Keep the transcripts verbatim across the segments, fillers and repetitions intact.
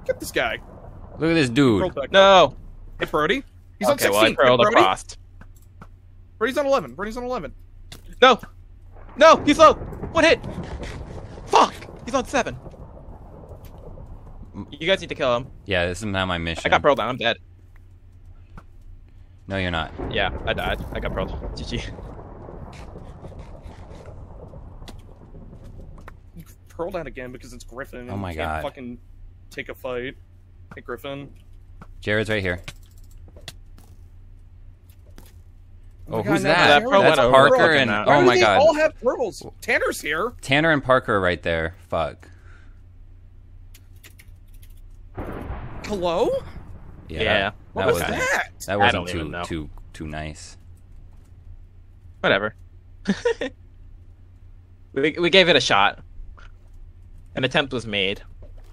Get this guy. Look at this dude. Pearl back. No. Hey, Brody. He's on Okay, sixteen. well, I Hey, pearled Brody. across. Brody's on eleven. Brody's on eleven. No. No, he's low. One hit. Fuck. He's on seven. You guys need to kill him. Yeah, this is not my mission. I got pearled down. I'm dead. No, you're not. Yeah, I died. I got pearled. G G. Pearl down again because it's Griffin. Oh and my he can't God. Fucking take a fight. Hey, Griffin. Jared's right here. Oh, my who's God, now that? that pearl That's went over Parker fucking and out. Why oh do my they god, all have pearls? Tanner's here. Tanner and Parker are right there. Fuck. Hello? Yeah. Yeah. That, What that was wasn't, that? that I wasn't don't too even know. too too nice. Whatever. we we gave it a shot. An attempt was made.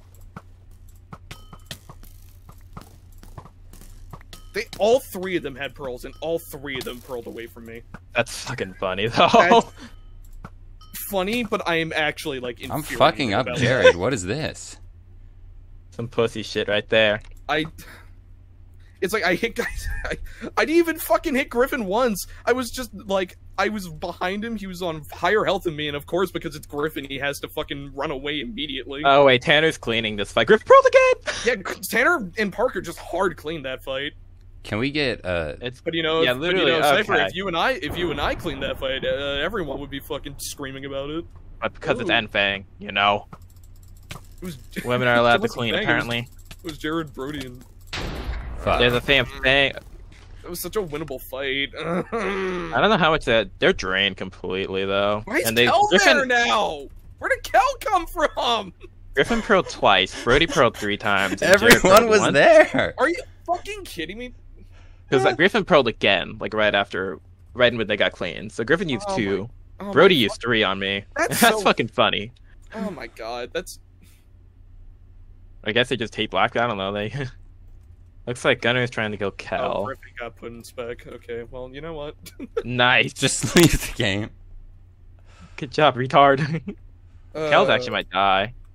They all three of them had pearls, and all three of them pearled away from me. That's fucking funny though. That's funny, but I am actually like. I'm infuriated fucking up about Jared. What is this? Some pussy shit right there. I. It's like I hit guys. I, I didn't even fucking hit Griffin once. I was just like I was behind him. He was on higher health than me, and of course, because it's Griffin, he has to fucking run away immediately. Oh wait, Tanner's cleaning this fight. Griff pearled again. yeah, Tanner and Parker just hard cleaned that fight. Can we get uh It's But you know, Yeah, if, literally, But, you know, Cypher, okay. if you and I, if you and I cleaned that fight, uh, everyone would be fucking screaming about it. but because it's Ooh. Enfang, you know, It was women are allowed to It wasn't clean Fang, apparently. It was, it was Jared, Brody, and fuck? There's a same thing. it was such a winnable fight. I don't know how much that they're drained completely though. Why is and they Kel there Griffin, now? Where did Kel come from? Griffin pearled twice. Brody pearled three times. and Jared Everyone pearled was once. there. Are you fucking kidding me? Because like, Griffin pearled again, like right after, right when they got clean. So Griffin used Oh two. Oh Brody my used three on me. That's That's, so- fucking funny. Oh my god, that's I guess they just hate black. I don't know. They looks like Gunner's trying to kill oh, Kel. Griffin got put in spec. Okay, well, you know what? Nice. Just leave the game. Good job, retard. Uh, Kel's actually might die.